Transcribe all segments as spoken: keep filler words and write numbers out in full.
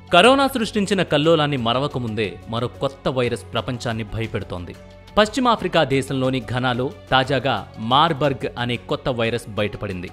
Corona సృష్టించిన కల్లోలాన్ని మరవకముందే మరో కొత్త వైరస్ ప్రపంచాన్ని భయపెడుతోంది. పశ్చిమాఫ్రికా దేశంలోని ఘనాలో తాజాగా మార్బర్గ్ అనే కొత్త వైరస్ బయటపడింది.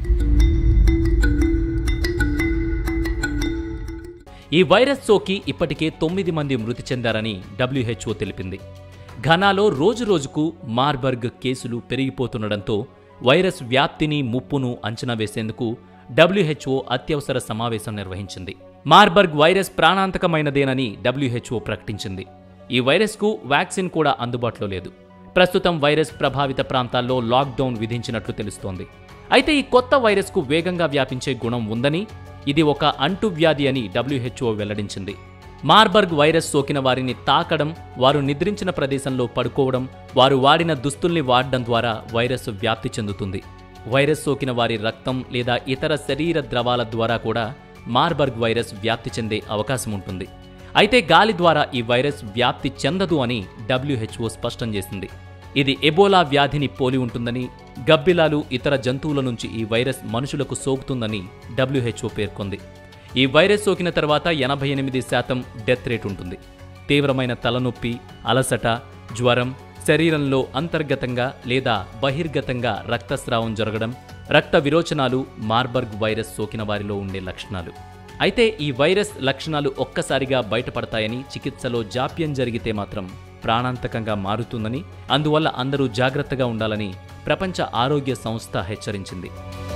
ఈ వైరస్ సోకి ఇప్పటికే తొమ్మిది మంది మృతి చెందారని డబ్ల్యూహెచ్ఓ తెలిపింది. ఘనాలో రోజురోజుకు మార్బర్గ్ కేసులు పెరిగిపోతుండటంతో వైరస్ వ్యాప్తిని ముప్పును అంచనా వేసేందుకు డబ్ల్యూహెచ్ఓ అత్యవసర సమావేశం నిర్వహించింది. మార్బర్గ్ వైరస్ ప్రాణాంతకమైనదేనని డబ్ల్యూహెచ్ఓ ప్రకటించింది. ఈ వైరస్కు వ్యాక్సిన్ కూడా అందుబాటులో లేదు. ప్రస్తుతం వైరస్ ప్రభావిత ప్రాంతాల్లో లాక్డౌన్ విధించినట్లు తెలుస్తోంది. అయితే ఈ కొత్త వైరస్కు వేగంగా వ్యాపించే గుణం ఉందని, ఇది ఒక అంటువ్యాధి అని డబ్ల్యూహెచ్ఓ వెల్లడించింది. మార్బర్గ్ వైరస్ సోకిన వారిని తాకడం, వారు నిద్రించిన ప్రదేశంలో పడుకోవడం, వారు వాడిన దుస్తుల్ని వాడడం ద్వారా వైరస్ వ్యాప్తి చెందుతుంది. వైరస్ సోకిన వారి రక్తం లేదా ఇతర శరీర ద్రవాల ద్వారా కూడా మార్బర్గ్ వైరస్ వ్యాప్తి చెందే అవకాశం ఉంటుంది. అయితే గాలి ద్వారా ఈ వైరస్ వ్యాప్తి చెందదు అని డబ్ల్యూహెచ్ఓ స్పష్టం చేసింది. ఇది ఎబోలా వ్యాధిని పోలి ఉంటుందని, గబ్బిలాలు, ఇతర జంతువుల నుంచి ఈ వైరస్ మనుషులకు సోకుతుందని డబ్ల్యూహెచ్ఓ పేర్కొంది. ఈ వైరస్ సోకిన తర్వాత ఎనభై ఎనిమిది శాతం డెత్ రేట్ ఉంటుంది. తీవ్రమైన తలనొప్పి, అలసట, జ్వరం, శరీరంలో అంతర్గతంగా లేదా బహిర్గతంగా రక్తస్రావం జరగడం, రక్త విరోచనాలు మార్బర్గ్ వైరస్ సోకిన వారిలో ఉండే లక్షణాలు. అయితే ఈ వైరస్ లక్షణాలు ఒక్కసారిగా బయటపడతాయని, చికిత్సలో జాప్యం జరిగితే మాత్రం ప్రాణాంతకంగా మారుతుందని, అందువల్ల అందరూ జాగ్రత్తగా ఉండాలని ప్రపంచ ఆరోగ్య సంస్థ హెచ్చరించింది.